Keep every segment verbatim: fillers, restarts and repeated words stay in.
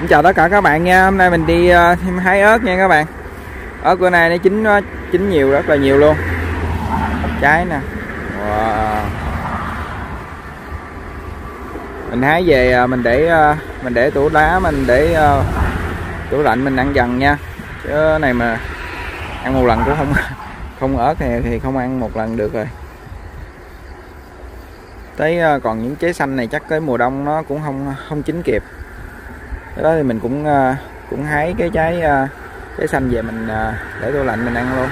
Xin chào tất cả các bạn nha. Hôm nay mình đi uh, hái ớt nha các bạn. Ớt bữa nay nó chín nó chín nhiều, rất là nhiều luôn. Trái nè. Wow. Mình hái về mình để uh, mình để tủ đá, mình để uh, tủ lạnh mình ăn dần nha. Chứ này mà ăn một lần cũng không không ớt này thì không ăn một lần được rồi. Thấy uh, còn những trái xanh này chắc cái mùa đông nó cũng không không chín kịp. Cái đó thì mình cũng uh, cũng hái cái trái uh, trái xanh về mình uh, để tủ lạnh mình ăn luôn.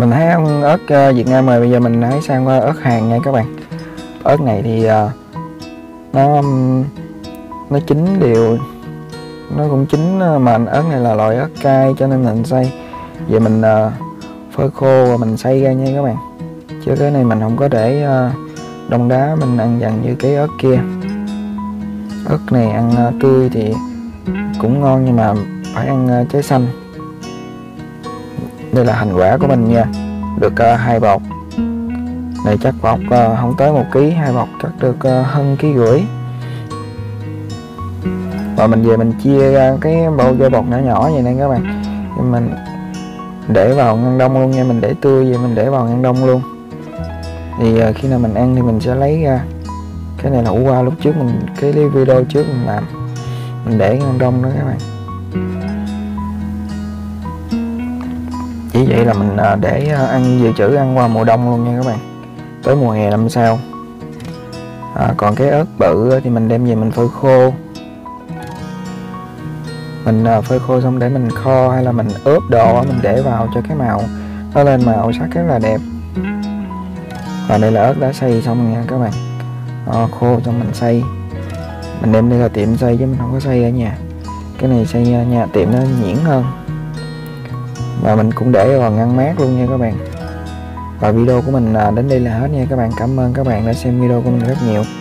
Mình thấy ớt Việt Nam rồi, bây giờ mình hãy sang qua ớt Hàn nha các bạn. Ớt này thì nó nó chín đều, nó cũng chín, mà ớt này là loại ớt cay cho nên mình xay. Vậy mình phơi khô và mình xay ra nha các bạn, chứ cái này mình không có để đông đá mình ăn dần như cái ớt kia. Ớt này ăn tươi thì cũng ngon nhưng mà phải ăn trái xanh. Đây là hành quả của mình nha, được uh, hai bọc. Này chắc bọc uh, không tới một ký, hai bọc chắc được uh, hơn ký rưỡi. Và mình về mình chia ra cái bao dây bọc nhỏ nhỏ vậy nè các bạn. Thì mình để vào ngăn đông luôn nha, mình để tươi vậy mình để vào ngăn đông luôn. Thì uh, khi nào mình ăn thì mình sẽ lấy ra. Cái này là ủ qua lúc trước mình, cái video trước mình làm, mình để ngăn đông đó các bạn. Chỉ vậy là mình để ăn dự trữ ăn qua mùa đông luôn nha các bạn, tới mùa hè năm sau. À, còn cái ớt bự thì mình đem về mình phơi khô. Mình phơi khô xong để mình kho hay là mình ướp đồ, mình để vào cho cái màu nó lên màu sắc rất là đẹp. Và đây là ớt đã xay xong nha các bạn. À, khô xong mình xay, mình đem đi là tiệm xay chứ mình không có xay ở nhà. Cái này xay nhà tiệm nó nhuyễn hơn. Và mình cũng để vào ngăn mát luôn nha các bạn. Và video của mình đến đây là hết nha các bạn. Cảm ơn các bạn đã xem video của mình rất nhiều.